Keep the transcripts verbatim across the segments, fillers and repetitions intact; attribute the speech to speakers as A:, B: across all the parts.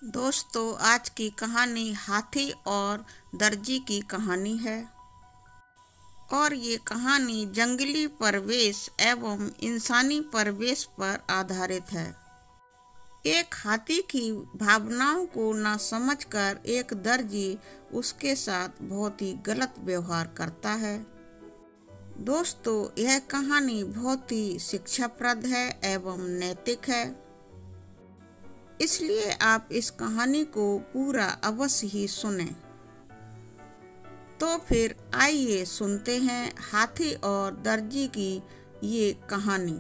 A: दोस्तों, आज की कहानी हाथी और दर्जी की कहानी है और ये कहानी जंगली परिवेश एवं इंसानी परिवेश पर आधारित है। एक हाथी की भावनाओं को न समझकर एक दर्जी उसके साथ बहुत ही गलत व्यवहार करता है। दोस्तों, यह कहानी बहुत ही शिक्षाप्रद है एवं नैतिक है, इसलिए आप इस कहानी को पूरा अवश्य ही सुनें। तो फिर आइए सुनते हैं हाथी और दर्जी की ये कहानी।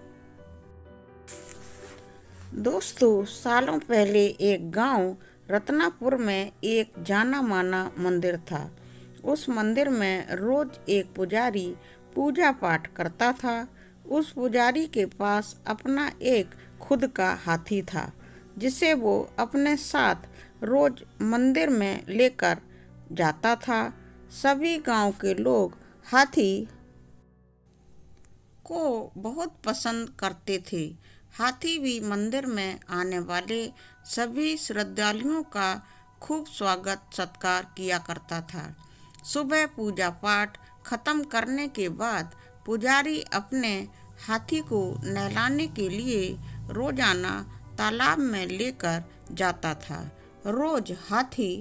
A: दोस्तों, सालों पहले एक गांव रत्नापुर में एक जाना माना मंदिर था। उस मंदिर में रोज एक पुजारी पूजा पाठ करता था। उस पुजारी के पास अपना एक खुद का हाथी था, जिसे वो अपने साथ रोज मंदिर में लेकर जाता था। सभी गांव के लोग हाथी को बहुत पसंद करते थे। हाथी भी मंदिर में आने वाले सभी श्रद्धालुओं का खूब स्वागत सत्कार किया करता था। सुबह पूजा पाठ खत्म करने के बाद पुजारी अपने हाथी को नहलाने के लिए रोजाना तालाब में लेकर जाता था। रोज हाथी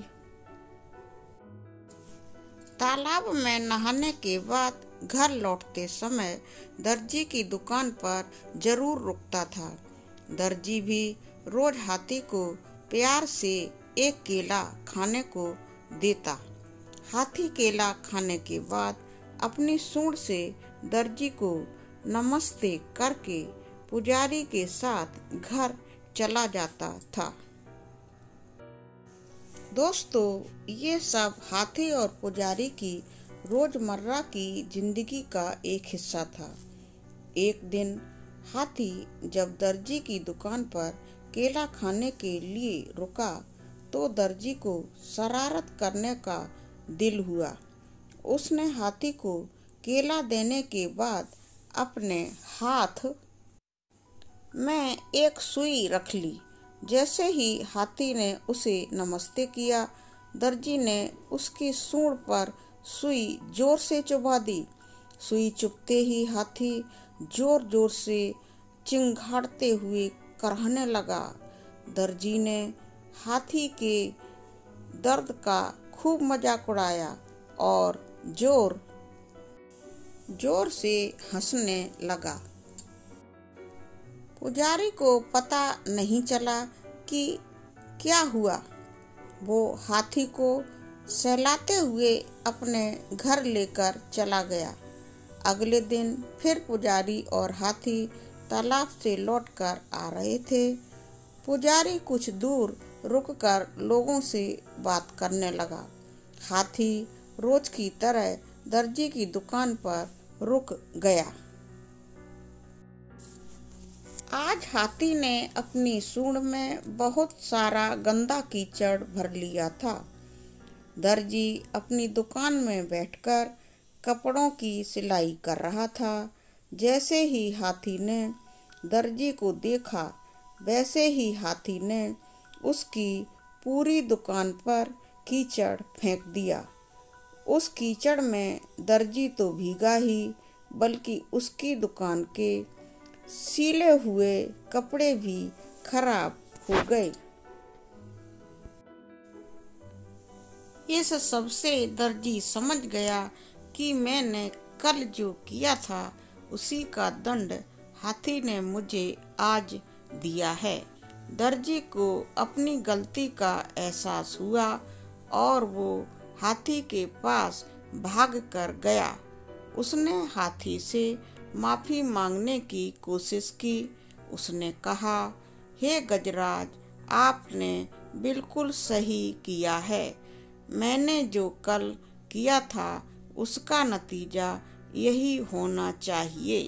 A: तालाब में नहाने के बाद घर लौटते समय दर्जी की दुकान पर जरूर रुकता था। दर्जी भी रोज हाथी को प्यार से एक केला खाने को देता। हाथी केला खाने के बाद अपनी सूंड से दर्जी को नमस्ते करके पुजारी के साथ घर चला जाता था। दोस्तों, ये सब हाथी और पुजारी की रोजमर्रा की जिंदगी का एक हिस्सा था। एक दिन हाथी जब दर्जी की दुकान पर केला खाने के लिए रुका तो दर्जी को शरारत करने का दिल हुआ। उसने हाथी को केला देने के बाद अपने हाथ में एक सुई रख ली। जैसे ही हाथी ने उसे नमस्ते किया, दर्जी ने उसकी सूंड पर सुई जोर से चुभा दी। सुई चुभते ही हाथी जोर जोर से चिंघाड़ते हुए कराहने लगा। दर्जी ने हाथी के दर्द का खूब मजाक उड़ाया और जोर जोर से हंसने लगा। पुजारी को पता नहीं चला कि क्या हुआ। वो हाथी को सहलाते हुए अपने घर लेकर चला गया। अगले दिन फिर पुजारी और हाथी तालाब से लौटकर आ रहे थे। पुजारी कुछ दूर रुककर लोगों से बात करने लगा। हाथी रोज की तरह दर्जी की दुकान पर रुक गया। आज हाथी ने अपनी सूंड में बहुत सारा गंदा कीचड़ भर लिया था। दर्जी अपनी दुकान में बैठकर कपड़ों की सिलाई कर रहा था। जैसे ही हाथी ने दर्जी को देखा, वैसे ही हाथी ने उसकी पूरी दुकान पर कीचड़ फेंक दिया। उस कीचड़ में दर्जी तो भीगा ही, बल्कि उसकी दुकान के सीले हुए कपड़े भी खराब हो गए। इस सबसे दर्जी समझ गया कि मैंने कल जो किया था उसी का दंड हाथी ने मुझे आज दिया है। दर्जी को अपनी गलती का एहसास हुआ और वो हाथी के पास भाग कर गया। उसने हाथी से माफी मांगने की कोशिश की। उसने कहा, हे गजराज, आपने बिल्कुल सही किया है। मैंने जो कल किया था उसका नतीजा यही होना चाहिए।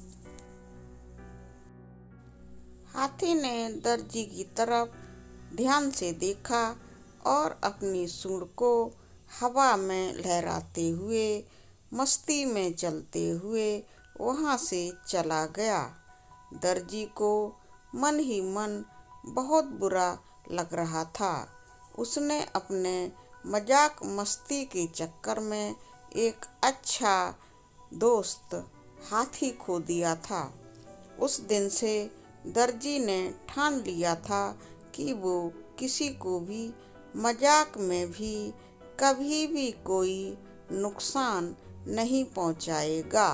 A: हाथी ने दर्जी की तरफ ध्यान से देखा और अपनी सूंड को हवा में लहराते हुए मस्ती में चलते हुए वहाँ से चला गया। दर्जी को मन ही मन बहुत बुरा लग रहा था। उसने अपने मजाक मस्ती के चक्कर में एक अच्छा दोस्त हाथी खो दिया था। उस दिन से दर्जी ने ठान लिया था कि वो किसी को भी मजाक में भी कभी भी कोई नुकसान नहीं पहुंचाएगा।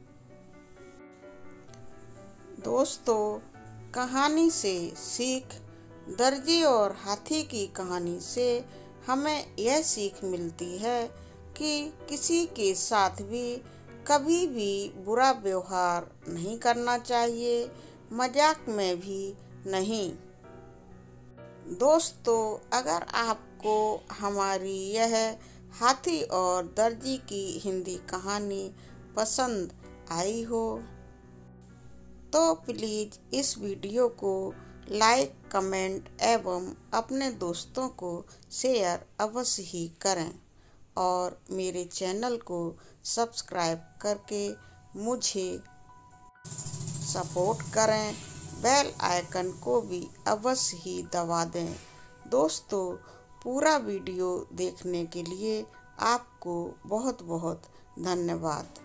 A: दोस्तों, कहानी से सीख। दर्जी और हाथी की कहानी से हमें यह सीख मिलती है कि किसी के साथ भी कभी भी बुरा व्यवहार नहीं करना चाहिए, मजाक में भी नहीं। दोस्तों, अगर आपको हमारी यह हाथी और दर्जी की हिंदी कहानी पसंद आई हो तो प्लीज़ इस वीडियो को लाइक, कमेंट एवं अपने दोस्तों को शेयर अवश्य ही करें और मेरे चैनल को सब्सक्राइब करके मुझे सपोर्ट करें। बेल आइकन को भी अवश्य ही दबा दें। दोस्तों, पूरा वीडियो देखने के लिए आपको बहुत बहुत धन्यवाद।